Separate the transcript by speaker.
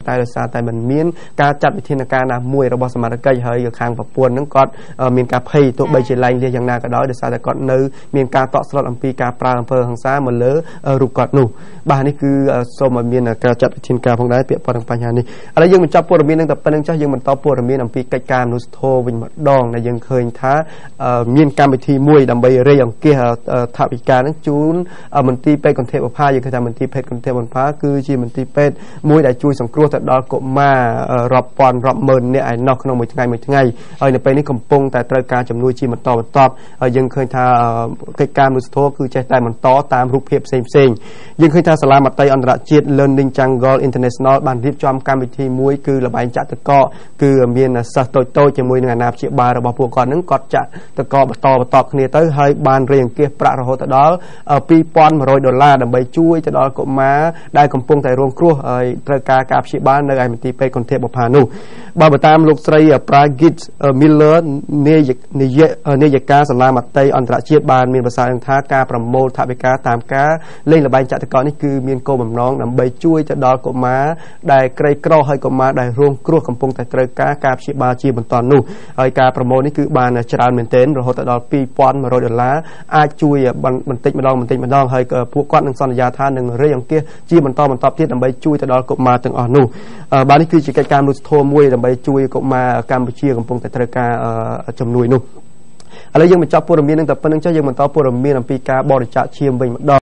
Speaker 1: តែដោយសារតែมันមានការចាត់វិធានការណាមួយរបស់សមាជិកហើយខាងប្រពន្ធនឹងគាត់មានការភ័យទោះបីជាឡើងលះយ៉ាងណាក៏ដោយដោយសារតែគាត់នៅមានការតក់ស្លុតអំពីការប្រើអំពើហិង្សាមកលើរូបគាត់នោះបាទនេះគឺសូមឲ្យមានការចាត់វិធានការផងដែរពាក់ព័ន្ធនឹងបញ្ហានេះឥឡូវយើងបញ្ចប់ព័ត៌មាននឹងតែប៉ុណ្្នឹងចុះយើងបន្តព័ត៌មានអំពីកិច្ចការមនុស្សធម៌វិញម្ដងដែលយើងឃើញថាមានកម្មវិធីមួយដើម្បីរៃអង្គាសថវិកានឹងជូនមន្ទីរពេទ្យកុនធបុប្ផាយើងឃើញថាមន្ទីរពេទ្យកុនធបុប្ផាគឺជាមន្ទីរពេទ្យមួយដែលជួយសង្គ្រោះទៅដល់កុមាររាប់ពាន់រាប់ម៉ឺននាក់ឯណោះក្នុងមួយថ្ងៃហើយនៅពេលនេះកំពុងតែត្រូវការជំនួយជាបន្តបន្ទាប់ហើយយើងឃើញថាកិច្ចការមនុស្សធម៌គឺចេះតែបន្តតាមរូបភាពផ្សេងយើងឃើញថាសាលាមត្តេយ្យអន្តរជាតិ Learning Jungle International បានរៀបចំកម្មវិធីមួយគឺល្បែងចាក់ទឹកកកគឺមានសិស្សតូចៗជាមួយនឹងអាណាព្យាបាលរបស់ពួកគាត់នឹងគាត់ចាក់ទឹកកកបន្តគ្នាទៅហើយបានរៃអង្គាសប្រាក់រហូតដល់$2,100ដើម្បីជួយទៅដល់កុមារដែលកំពុងតែរងគ្រោះហើយត្រូវការព្យាបាលនៅឯមន្ទីរពេទ្យកុនធបុប្ផានោះបើតាមលោកស្រី Pragit Miller នាយិកាសាលាមត្តេយ្យអន្តរជាតិបានមានប្រសាសន៍ថាការប្រមូលថវិកាតាមការលេងល្បែងចាក់ទឹកកកនេះគឺមានគោលបំណងដើម្បីជួយទៅដល់កុមារដែលក្រីក្រហើយកុមារដែលរងគ្រោះកំពុងតែត្រូវការព្យាបាលជាបន្តនោះហើយការប្រមូលនេះគឺបានច្រើនមែនទែនរហូតដល់$2,100អាចជួយបន្តិចម្ដងហើយពួកគាត់នឹងសន្យាថានឹងរៃអង្គាសជាបន្តទៀតដើម្បីជួយទៅដល់កុមារទាំងអស់នោះបាទនេះគឺជាកិច្ចការមនុស្សធម៌មួយដើម្បីជួយកុមារកម្ពុជាកំពុងតែត្រូវការជំនួយនោះឥឡូវយើងបញ្ចប់ព័ត៌មាននឹងតែប៉ុណ្្នឹងចុះយើងបន្តព័ត៌មានអំពីការបរិច្ចាគឈាមវិញម្ដង